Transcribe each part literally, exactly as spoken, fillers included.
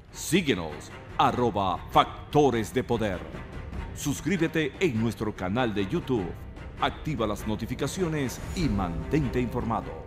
Síguenos, arroba Factores de Poder. Suscríbete en nuestro canal de YouTube, activa las notificaciones y mantente informado.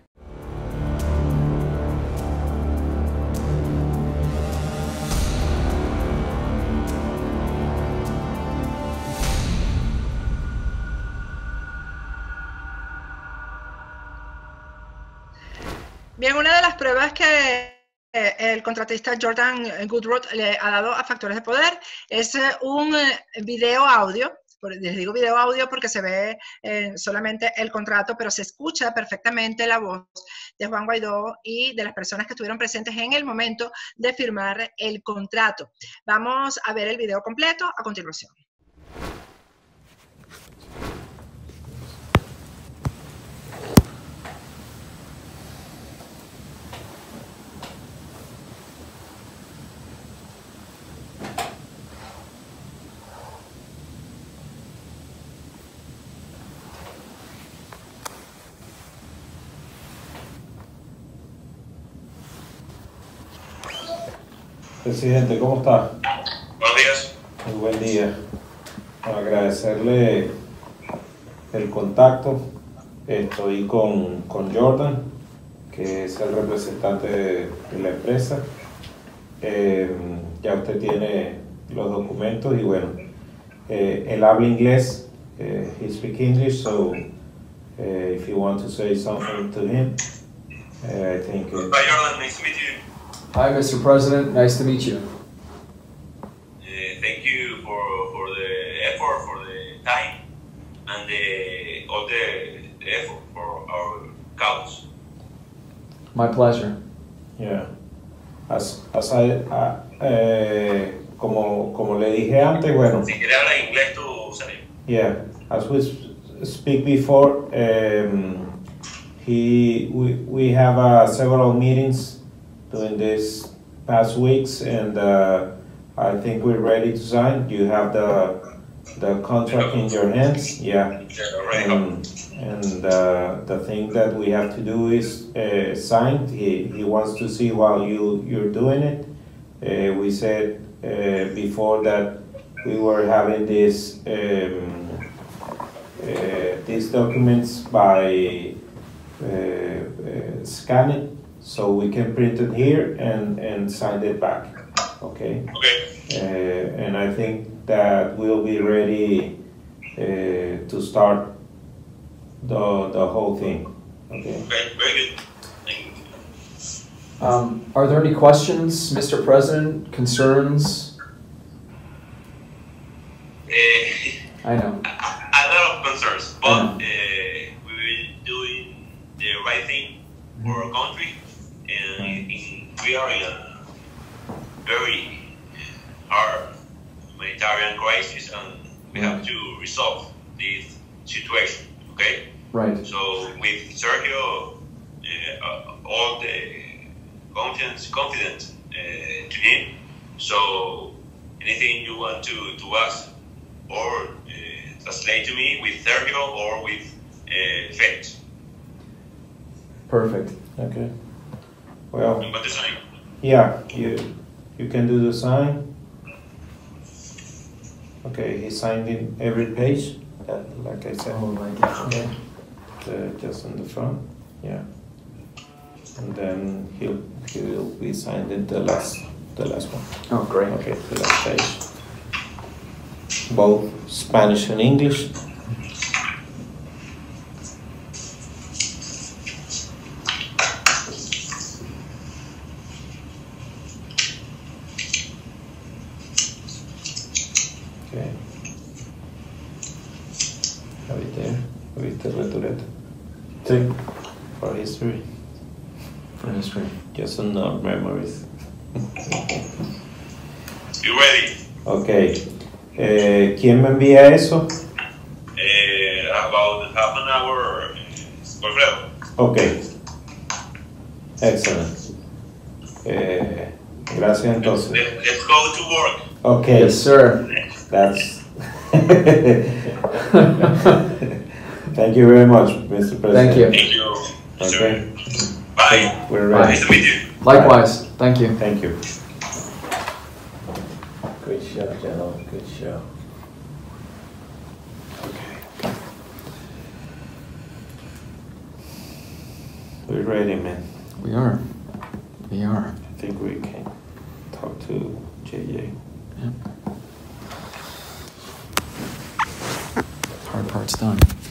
Bien, una de las pruebas que el contratista Jordan Goodrot le ha dado a Factores de Poder es un video audio. Les digo video audio porque se ve eh, solamente el contrato, pero se escucha perfectamente la voz de Juan Guaidó y de las personas que estuvieron presentes en el momento de firmar el contrato. Vamos a ver el video completo a continuación. Presidente, ¿cómo está? Buenos días. Muy buen día. Para agradecerle el contacto. Estoy con, con Jordan, que es el representante de, de la empresa. Eh, ya usted tiene los documentos y bueno, eh, él habla inglés. Eh, he speaks English, so uh, if you want to say something to him, uh, I think. Uh, Hi Jordan, nice to meet you. Hi, Mister President. Nice to meet you. Uh, thank you for, for the effort, for the time, and the, all the, the effort for our cause. My pleasure. Yeah. As, as I, uh, eh, como, como le dije antes, bueno. Si quieres hablar inglés, tú sabes. Yeah. As we speak before, um, he we we have uh, several meetings during these past weeks, and uh, I think we're ready to sign. You have the the contract in your hands, yeah. And, and uh, the thing that we have to do is uh, sign. He he wants to see while you you're doing it. Uh, we said uh, before that we were having this um, uh, these documents by uh, uh, scanning. So we can print it here and, and sign it back, okay? Okay. Uh, and I think that we'll be ready uh, to start the, the whole thing, okay? Okay, very good. Thank you. Um, are there any questions, Mister President? Concerns? Uh, I know. a, a lot of concerns, but uh, we will do the right thing for our country. And in, we are in a very hard humanitarian crisis, and we have to resolve this situation, okay? Right. So with Sergio, uh, all the confidence, confidence uh, to him. So anything you want to, to ask or uh, translate to me with Sergio or with uh, Felix. Perfect. Okay. Well, I'm going to sign. yeah, you you can do the sign. Okay, he signed in every page, uh, like I said. Oh my God. Okay. Uh, just in the front, yeah. And then he'll he'll be signed in the last the last one. Oh, great. Okay, the last page. Both Spanish and English. Okay. Have it there. ¿Viste la letreta? Sí. For history. For history. Just some uh, memories. You ready? Okay. Eh, ¿Quién me envía eso? Uh, about half an hour, Alfredo. Okay. Excellent. Eh, gracias entonces. Let, let's go to work. Okay. Yes, sir. That's. Thank you very much, Mister President. Thank you. Thank you. Okay. Bye. We're Bye. ready. Nice to meet you. Likewise. Thank you. Thank you. Good show, gentlemen. Good show. Okay. We're ready, man. We are. We are. I think we can talk to J J. Yeah. Hard part's done.